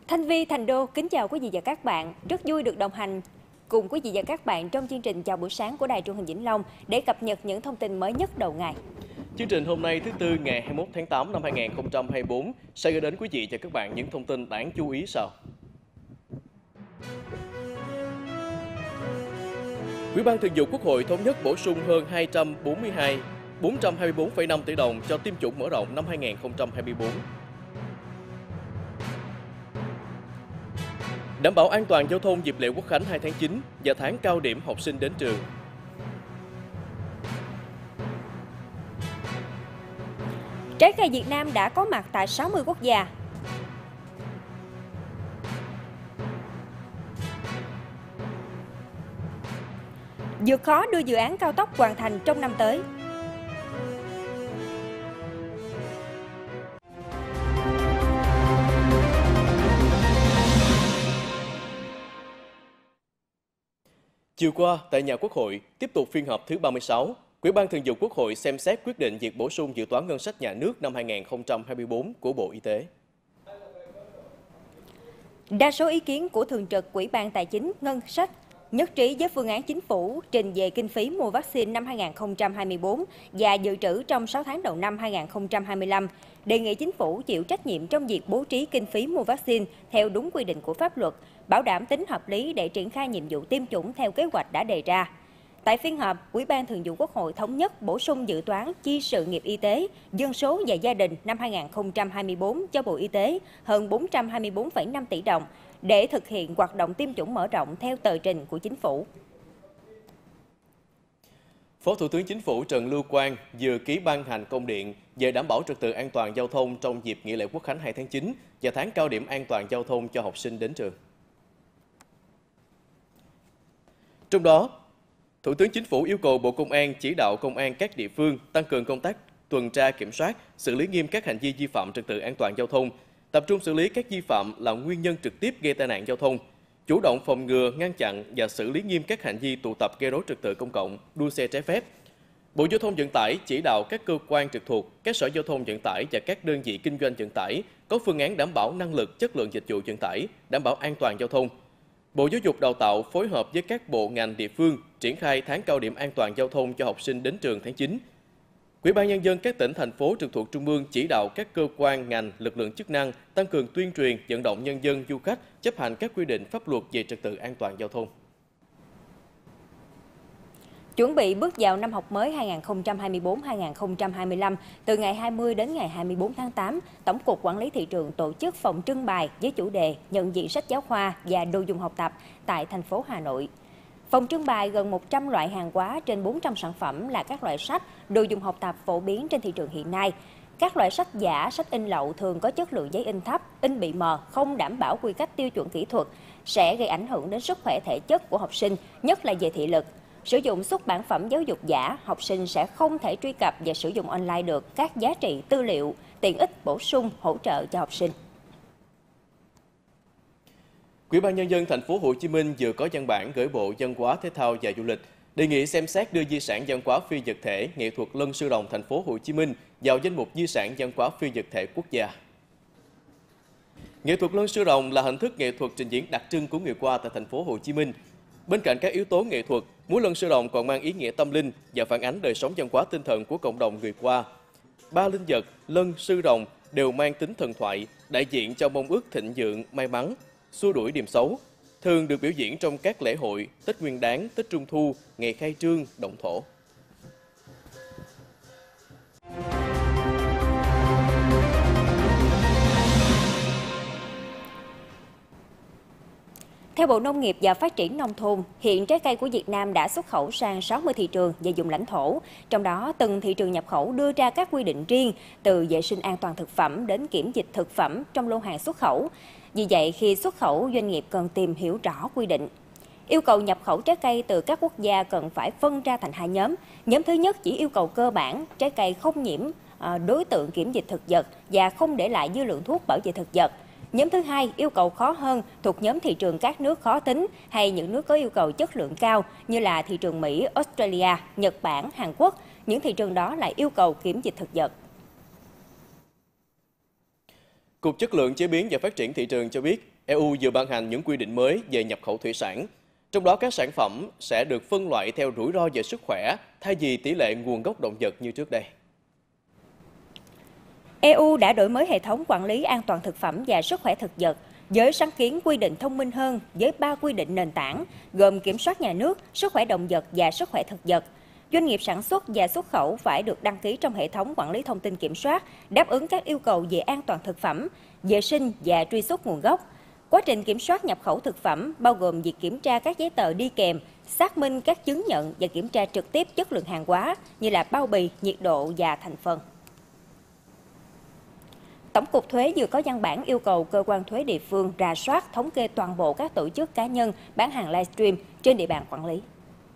Thanh Vi, Thành Đô kính chào quý vị và các bạn. Rất vui được đồng hành cùng quý vị và các bạn trong chương trình Chào buổi sáng của Đài Truyền hình Vĩnh Long để cập nhật những thông tin mới nhất đầu ngày. Chương trình hôm nay thứ Tư ngày 21 tháng 8 năm 2024 sẽ gửi đến quý vị và các bạn những thông tin đáng chú ý sau. Ủy ban Thường vụ Quốc hội thống nhất bổ sung hơn 424,5 tỷ đồng cho tiêm chủng mở rộng năm 2024. Đảm bảo an toàn giao thông dịp lễ Quốc khánh 2 tháng 9 và tháng cao điểm học sinh đến trường. Trái cây Việt Nam đã có mặt tại 60 quốc gia. Vượt khó đưa dự án cao tốc hoàn thành trong năm tới. Chiều qua, tại nhà Quốc hội, tiếp tục phiên họp thứ 36, Ủy ban Thường vụ Quốc hội xem xét quyết định việc bổ sung dự toán ngân sách nhà nước năm 2024 của Bộ Y tế. Đa số ý kiến của Thường trực Ủy ban Tài chính Ngân sách nhất trí với phương án chính phủ trình về kinh phí mua vaccine năm 2024 và dự trữ trong 6 tháng đầu năm 2025, đề nghị chính phủ chịu trách nhiệm trong việc bố trí kinh phí mua vaccine theo đúng quy định của pháp luật, bảo đảm tính hợp lý để triển khai nhiệm vụ tiêm chủng theo kế hoạch đã đề ra. Tại phiên họp, Ủy ban Thường vụ Quốc hội thống nhất bổ sung dự toán chi sự nghiệp y tế, dân số và gia đình năm 2024 cho Bộ Y tế hơn 424,5 tỷ đồng để thực hiện hoạt động tiêm chủng mở rộng theo tờ trình của Chính phủ. Phó Thủ tướng Chính phủ Trần Lưu Quang vừa ký ban hành công điện về đảm bảo trật tự an toàn giao thông trong dịp nghỉ lễ Quốc khánh 2 tháng 9 và tháng cao điểm an toàn giao thông cho học sinh đến trường. Trong đó, Thủ tướng Chính phủ yêu cầu Bộ Công an chỉ đạo công an các địa phương tăng cường công tác tuần tra kiểm soát, xử lý nghiêm các hành vi vi phạm trật tự an toàn giao thông, tập trung xử lý các vi phạm là nguyên nhân trực tiếp gây tai nạn giao thông, chủ động phòng ngừa, ngăn chặn và xử lý nghiêm các hành vi tụ tập gây rối trật tự công cộng, đua xe trái phép. Bộ Giao thông Vận tải chỉ đạo các cơ quan trực thuộc, các sở giao thông vận tải và các đơn vị kinh doanh vận tải có phương án đảm bảo năng lực, chất lượng dịch vụ vận tải, đảm bảo an toàn giao thông. Bộ Giáo dục Đào tạo phối hợp với các bộ ngành địa phương triển khai tháng cao điểm an toàn giao thông cho học sinh đến trường tháng 9. Ủy ban Nhân dân các tỉnh, thành phố trực thuộc Trung ương chỉ đạo các cơ quan, ngành, lực lượng chức năng tăng cường tuyên truyền, vận động nhân dân, du khách chấp hành các quy định pháp luật về trật tự an toàn giao thông. Chuẩn bị bước vào năm học mới 2024-2025, từ ngày 20 đến ngày 24 tháng 8, Tổng cục Quản lý Thị trường tổ chức phòng trưng bày với chủ đề nhận diện sách giáo khoa và đồ dùng học tập tại thành phố Hà Nội. Phòng trưng bày gần 100 loại hàng hóa trên 400 sản phẩm là các loại sách, đồ dùng học tập phổ biến trên thị trường hiện nay. Các loại sách giả, sách in lậu thường có chất lượng giấy in thấp, in bị mờ, không đảm bảo quy cách tiêu chuẩn kỹ thuật, sẽ gây ảnh hưởng đến sức khỏe thể chất của học sinh, nhất là về thị lực. Sử dụng xuất bản phẩm giáo dục giả, học sinh sẽ không thể truy cập và sử dụng online được các giá trị tư liệu, tiện ích bổ sung, hỗ trợ cho học sinh. Ủy ban Nhân dân thành phố Hồ Chí Minh vừa có văn bản gửi Bộ Văn hóa, Thể thao và Du lịch đề nghị xem xét đưa di sản văn hóa phi vật thể nghệ thuật Lân Sư Rồng thành phố Hồ Chí Minh vào danh mục di sản văn hóa phi vật thể quốc gia. Nghệ thuật Lân Sư Rồng là hình thức nghệ thuật trình diễn đặc trưng của người Hoa tại thành phố Hồ Chí Minh. Bên cạnh các yếu tố nghệ thuật, múa Lân Sư Rồng còn mang ý nghĩa tâm linh và phản ánh đời sống văn hóa tinh thần của cộng đồng người Hoa. Ba linh vật Lân, Sư Rồng đều mang tính thần thoại, đại diện cho mong ước thịnh vượng, may mắn, xua đuổi điềm xấu, thường được biểu diễn trong các lễ hội Tết Nguyên Đán, Tết Trung Thu, ngày khai trương, động thổ. Theo Bộ Nông nghiệp và Phát triển Nông thôn, hiện trái cây của Việt Nam đã xuất khẩu sang 60 thị trường và vùng lãnh thổ. Trong đó, từng thị trường nhập khẩu đưa ra các quy định riêng, từ vệ sinh an toàn thực phẩm đến kiểm dịch thực phẩm trong lô hàng xuất khẩu. Vì vậy, khi xuất khẩu, doanh nghiệp cần tìm hiểu rõ quy định. Yêu cầu nhập khẩu trái cây từ các quốc gia cần phải phân ra thành hai nhóm. Nhóm thứ nhất chỉ yêu cầu cơ bản, trái cây không nhiễm đối tượng kiểm dịch thực vật và không để lại dư lượng thuốc bảo vệ thực vật. Nhóm thứ hai yêu cầu khó hơn, thuộc nhóm thị trường các nước khó tính hay những nước có yêu cầu chất lượng cao như là thị trường Mỹ, Australia, Nhật Bản, Hàn Quốc. Những thị trường đó lại yêu cầu kiểm dịch thực vật. Cục Chất lượng Chế biến và Phát triển Thị trường cho biết, EU vừa ban hành những quy định mới về nhập khẩu thủy sản. Trong đó các sản phẩm sẽ được phân loại theo rủi ro về sức khỏe thay vì tỷ lệ nguồn gốc động vật như trước đây. EU đã đổi mới hệ thống quản lý an toàn thực phẩm và sức khỏe thực vật với sáng kiến quy định thông minh hơn với 3 quy định nền tảng gồm kiểm soát nhà nước, sức khỏe động vật và sức khỏe thực vật. Doanh nghiệp sản xuất và xuất khẩu phải được đăng ký trong hệ thống quản lý thông tin kiểm soát, đáp ứng các yêu cầu về an toàn thực phẩm, vệ sinh và truy xuất nguồn gốc. Quá trình kiểm soát nhập khẩu thực phẩm bao gồm việc kiểm tra các giấy tờ đi kèm, xác minh các chứng nhận và kiểm tra trực tiếp chất lượng hàng hóa như là bao bì, nhiệt độ và thành phần. Tổng cục Thuế vừa có văn bản yêu cầu cơ quan thuế địa phương rà soát, thống kê toàn bộ các tổ chức cá nhân bán hàng livestream trên địa bàn quản lý.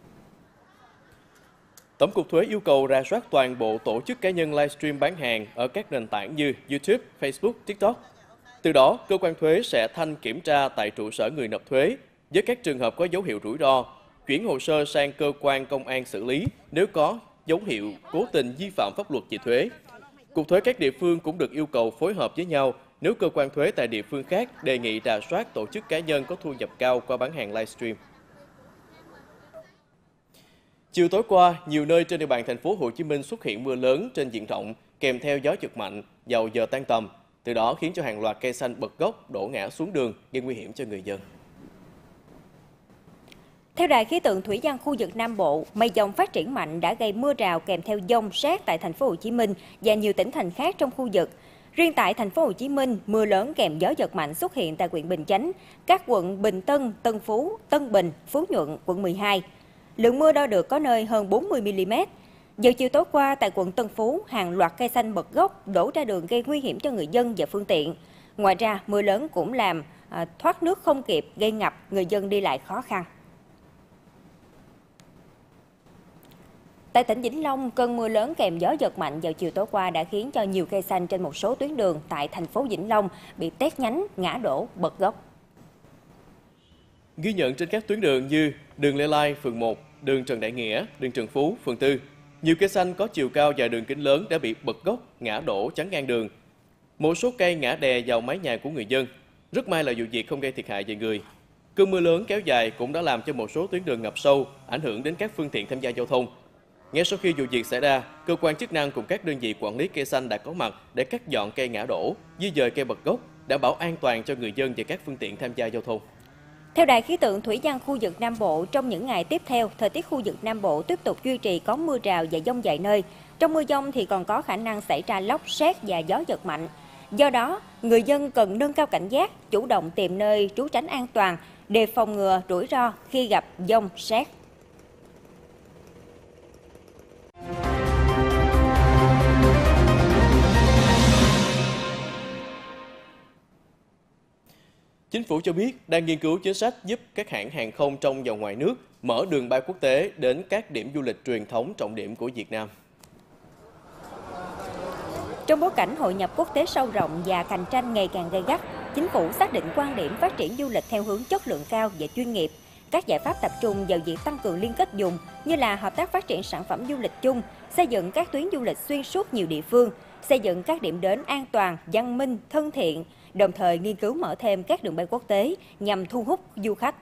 Tổng cục Thuế yêu cầu rà soát toàn bộ tổ chức cá nhân livestream bán hàng ở các nền tảng như YouTube, Facebook, TikTok. Từ đó, cơ quan thuế sẽ thanh kiểm tra tại trụ sở người nộp thuế với các trường hợp có dấu hiệu rủi ro, chuyển hồ sơ sang cơ quan công an xử lý nếu có dấu hiệu cố tình vi phạm pháp luật về thuế. Cục thuế các địa phương cũng được yêu cầu phối hợp với nhau nếu cơ quan thuế tại địa phương khác đề nghị rà soát tổ chức cá nhân có thu nhập cao qua bán hàng livestream. Chiều tối qua, nhiều nơi trên địa bàn thành phố Hồ Chí Minh xuất hiện mưa lớn trên diện rộng kèm theo gió giật mạnh vào giờ tan tầm, từ đó khiến cho hàng loạt cây xanh bật gốc đổ ngã xuống đường gây nguy hiểm cho người dân. Theo Đài khí tượng thủy văn khu vực Nam Bộ, mây dông phát triển mạnh đã gây mưa rào kèm theo dông sét tại thành phố Hồ Chí Minh và nhiều tỉnh thành khác trong khu vực. Riêng tại thành phố Hồ Chí Minh, mưa lớn kèm gió giật mạnh xuất hiện tại huyện Bình Chánh, các quận Bình Tân, Tân Phú, Tân Bình, Phú Nhuận, quận 12. Lượng mưa đo được có nơi hơn 40 mm. Vào chiều tối qua tại quận Tân Phú, hàng loạt cây xanh bật gốc đổ ra đường gây nguy hiểm cho người dân và phương tiện. Ngoài ra, mưa lớn cũng làm thoát nước không kịp, gây ngập, người dân đi lại khó khăn. Tại tỉnh Vĩnh Long, cơn mưa lớn kèm gió giật mạnh vào chiều tối qua đã khiến cho nhiều cây xanh trên một số tuyến đường tại thành phố Vĩnh Long bị tét nhánh, ngã đổ, bật gốc. Ghi nhận trên các tuyến đường như đường Lê Lai, phường 1, đường Trần Đại Nghĩa, đường Trần Phú, phường 4, nhiều cây xanh có chiều cao và đường kính lớn đã bị bật gốc, ngã đổ chắn ngang đường. Một số cây ngã đè vào mái nhà của người dân. Rất may là vụ việc không gây thiệt hại về người. Cơn mưa lớn kéo dài cũng đã làm cho một số tuyến đường ngập sâu, ảnh hưởng đến các phương tiện tham gia giao thông. Ngay sau khi vụ việc xảy ra, cơ quan chức năng cùng các đơn vị quản lý cây xanh đã có mặt để cắt dọn cây ngã đổ, di dời cây bật gốc, đảm bảo an toàn cho người dân và các phương tiện tham gia giao thông. Theo Đài khí tượng thủy văn khu vực Nam Bộ, trong những ngày tiếp theo, thời tiết khu vực Nam Bộ tiếp tục duy trì có mưa rào và dông vài nơi. Trong mưa dông thì còn có khả năng xảy ra lốc, sét và gió giật mạnh. Do đó, người dân cần nâng cao cảnh giác, chủ động tìm nơi trú tránh an toàn, đề phòng ngừa rủi ro khi gặp dông, sét. Chính phủ cho biết đang nghiên cứu chính sách giúp các hãng hàng không trong và ngoài nước mở đường bay quốc tế đến các điểm du lịch truyền thống trọng điểm của Việt Nam. Trong bối cảnh hội nhập quốc tế sâu rộng và cạnh tranh ngày càng gay gắt, Chính phủ xác định quan điểm phát triển du lịch theo hướng chất lượng cao và chuyên nghiệp. Các giải pháp tập trung vào việc tăng cường liên kết vùng như là hợp tác phát triển sản phẩm du lịch chung, xây dựng các tuyến du lịch xuyên suốt nhiều địa phương, xây dựng các điểm đến an toàn, văn minh, thân thiện, đồng thời nghiên cứu mở thêm các đường bay quốc tế nhằm thu hút du khách.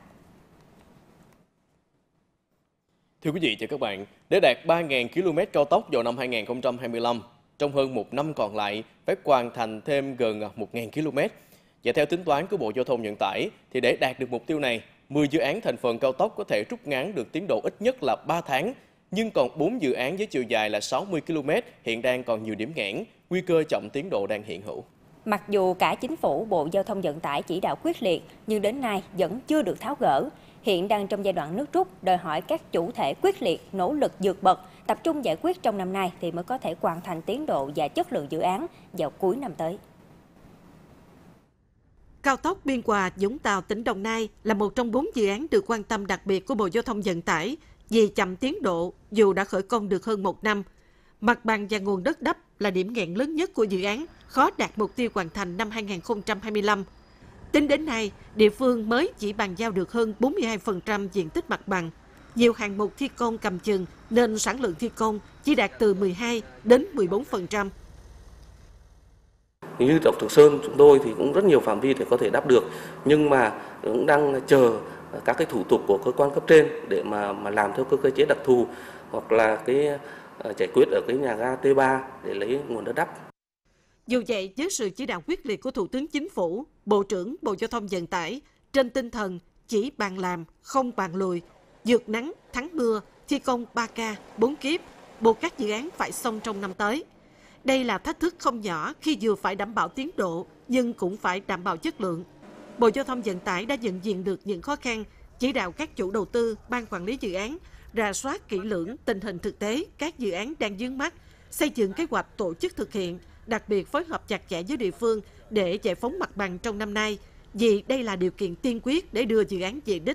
Thưa quý vị và các bạn, để đạt 3.000 km cao tốc vào năm 2025, trong hơn một năm còn lại phải hoàn thành thêm gần 1.000 km. Và theo tính toán của Bộ Giao thông Vận tải, thì để đạt được mục tiêu này, 10 dự án thành phần cao tốc có thể rút ngắn được tiến độ ít nhất là 3 tháng, nhưng còn 4 dự án với chiều dài là 60 km hiện đang còn nhiều điểm nghẽn, nguy cơ chậm tiến độ đang hiện hữu. Mặc dù cả Chính phủ, Bộ Giao thông Vận tải chỉ đạo quyết liệt, nhưng đến nay vẫn chưa được tháo gỡ. Hiện đang trong giai đoạn nước rút, đòi hỏi các chủ thể quyết liệt, nỗ lực vượt bậc, tập trung giải quyết trong năm nay thì mới có thể hoàn thành tiến độ và chất lượng dự án vào cuối năm tới. Cao tốc Biên Hòa - Vũng Tàu tỉnh Đồng Nai là một trong 4 dự án được quan tâm đặc biệt của Bộ Giao thông Vận tải vì chậm tiến độ dù đã khởi công được hơn 1 năm. Mặt bằng và nguồn đất đắp là điểm nghẹn lớn nhất của dự án, khó đạt mục tiêu hoàn thành năm 2025. Tính đến nay, địa phương mới chỉ bàn giao được hơn 42% diện tích mặt bằng. Nhiều hạng mục thi công cầm chừng nên sản lượng thi công chỉ đạt từ 12 đến 14%. Như đập Thường Sơn chúng tôi thì cũng rất nhiều phạm vi để có thể đáp được, nhưng mà cũng đang chờ các cái thủ tục của cơ quan cấp trên để mà làm theo cơ chế đặc thù, hoặc là cái giải quyết ở cái nhà ga T3 để lấy nguồn đất đắp. Dù vậy, với sự chỉ đạo quyết liệt của Thủ tướng Chính phủ, Bộ trưởng Bộ Giao thông Vận tải, trên tinh thần chỉ bàn làm, không bàn lùi, vượt nắng, thắng mưa, thi công 3K, 4 kiếp, buộc các dự án phải xong trong năm tới. Đây là thách thức không nhỏ khi vừa phải đảm bảo tiến độ, nhưng cũng phải đảm bảo chất lượng. Bộ Giao thông Vận tải đã nhận diện được những khó khăn, chỉ đạo các chủ đầu tư, ban quản lý dự án, rà soát kỹ lưỡng tình hình thực tế các dự án đang vướng mắc, xây dựng kế hoạch tổ chức thực hiện, đặc biệt phối hợp chặt chẽ với địa phương để giải phóng mặt bằng trong năm nay, vì đây là điều kiện tiên quyết để đưa dự án về đích.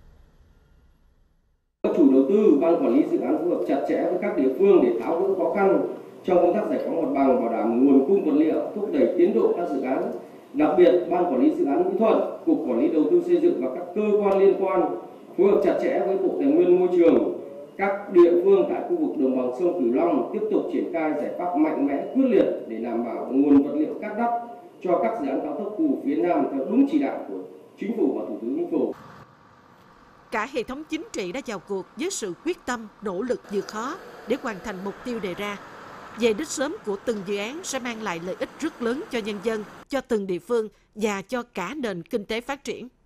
Các chủ đầu tư, ban quản lý dự án phối hợp chặt chẽ với các địa phương để tháo gỡ khó khăn trong công tác giải phóng mặt bằng, bảo đảm nguồn cung vật liệu, thúc đẩy tiến độ các dự án. Đặc biệt, ban quản lý dự án Mỹ Thuận, Cục Quản lý Đầu tư xây dựng và các cơ quan liên quan phối hợp chặt chẽ với Bộ Tài nguyên Môi trường, các địa phương tại khu vực đồng bằng sông Cửu Long tiếp tục triển khai giải pháp mạnh mẽ, quyết liệt để đảm bảo nguồn vật liệu cát đắp cho các dự án cao tốc khu vực phía Nam theo đúng chỉ đạo của Chính phủ và Thủ tướng Chính phủ. Cả hệ thống chính trị đã vào cuộc với sự quyết tâm, nỗ lực vượt khó để hoàn thành mục tiêu đề ra. Về đích sớm của từng dự án sẽ mang lại lợi ích rất lớn cho nhân dân, cho từng địa phương và cho cả nền kinh tế phát triển.